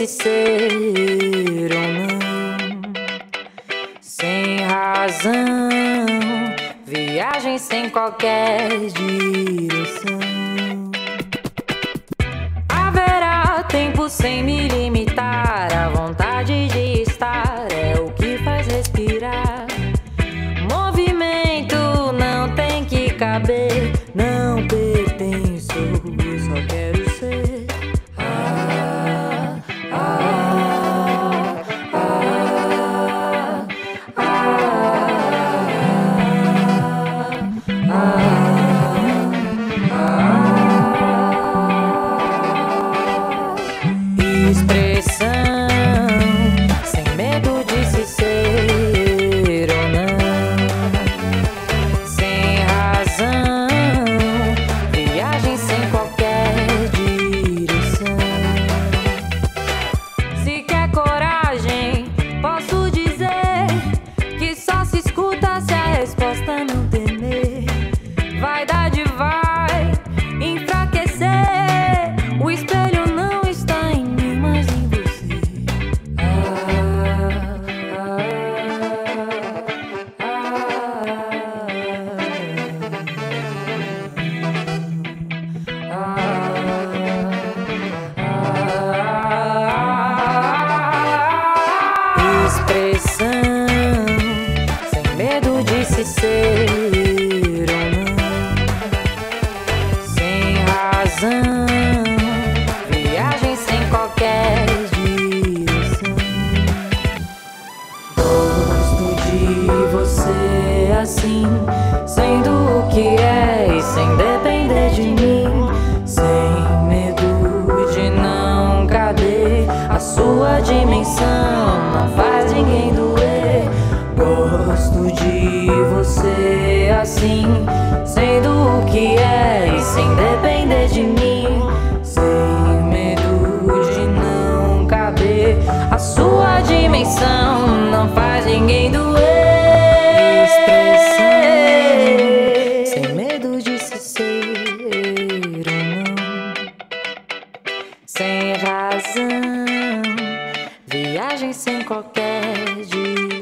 disse ser ou não, sem razão, viagem sem qualquer direção. Haverá tempo sem me limitar, a vontade de estar é o que faz respirar. Movimento não tem que caber, não pertenço, eu só quero ser. Expressão sem medo de se ser ou não, sem razão, viagem sem qualquer direção. Se quer coragem, posso dizer que só se escuta se a resposta não temer. Vaidade vai enfraquecer, o espelho não está em mim, mas em você. Expressão sem medo de se ser ou não, sem razão, viagem sem qualquer direção. Gosto de você assim, sendo o que é e sem depender de mim, sem medo de não caber, a sua dimensão não faz ninguém doer. Gosto de você assim, sendo o que é e sem depender de mim, sem medo de não caber, a sua dimensão não faz ninguém doer. Expressão sem medo de se ser ou não, sem razão, viagem sem qualquer direção.